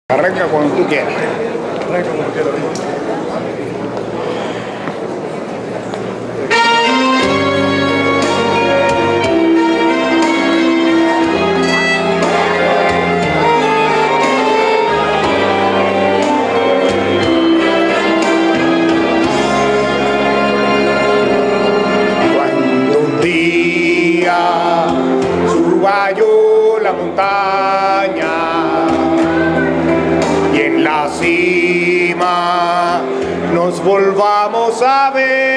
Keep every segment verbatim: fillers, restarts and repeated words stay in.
Arranca cuando tú quieras. Arranca cuando quieras. Cuando un día suba yo la montaña y en la cima nos volvamos a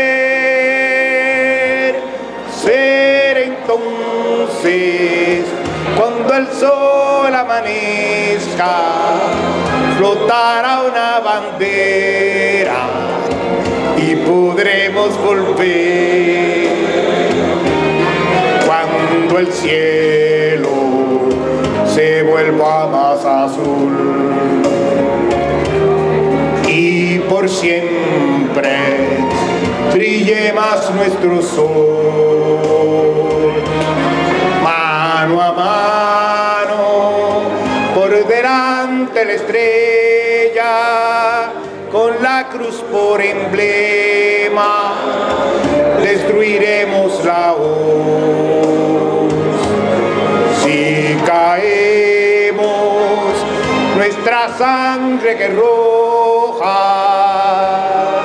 ver, será entonces cuando el sol amanezca, flotará una bandera y podremos volver. Cuando el cielo se vuelva más azul y por siempre brille más nuestro sol, mano a mano por delante la estrella, con la cruz por emblema destruiremos la hoz. Si caemos, nuestra sangre que roja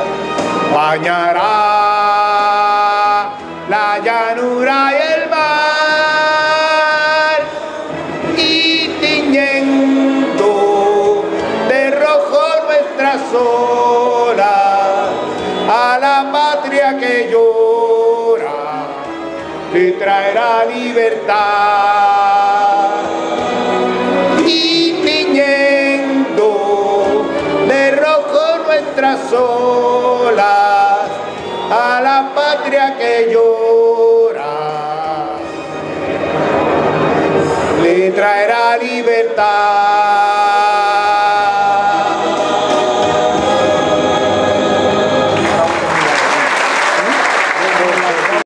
bañará la llanura y el mar, y tiñendo de rojo nuestras olas a la patria que llora le traerá libertad. Y tiñendo de rojo nuestras olas a la patria que llora le traerá libertad.